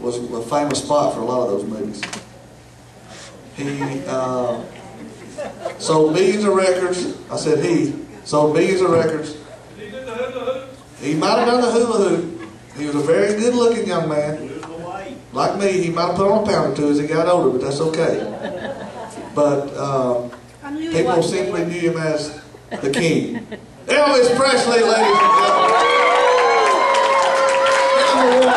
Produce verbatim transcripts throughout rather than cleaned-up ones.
was a famous spot for a lot of those movies. He uh, sold millions of records. I said he sold millions of records. He might have done the hula hoop. He was a very good looking young man. Like me, he might have put on a pound or two as he got older, but that's okay. But um, people simply knew him as the king. Elvis Presley, ladies and gentlemen. Number one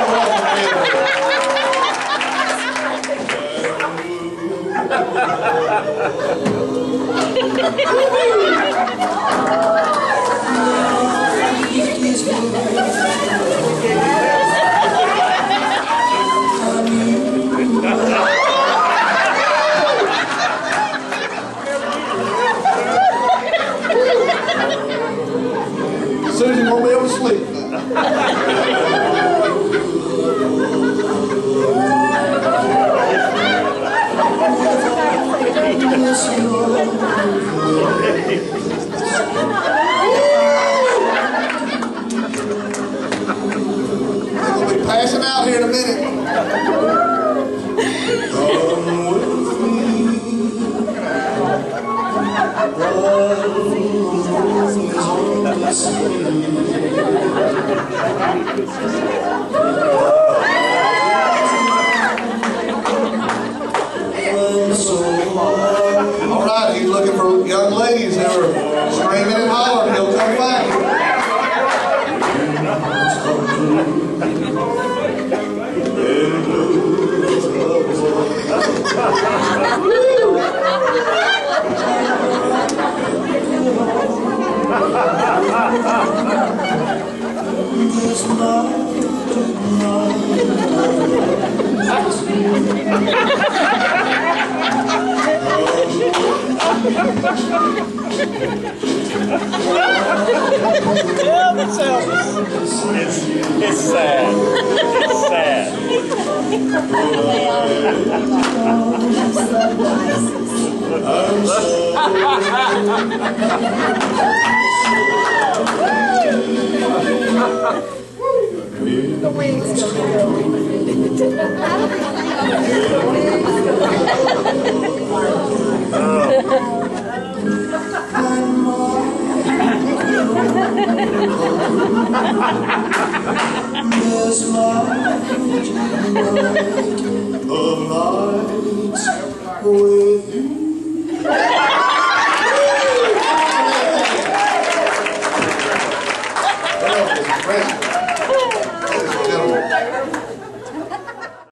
Susie won't be able to sleep They're going to be passing out here in a minute. All right, he's looking for young ladies who are screaming and hollering. He'll come back. Yeah, that's Elvis. It's, it's sad. It's sad. The wings go There's light of lights with you. Elvis Presley.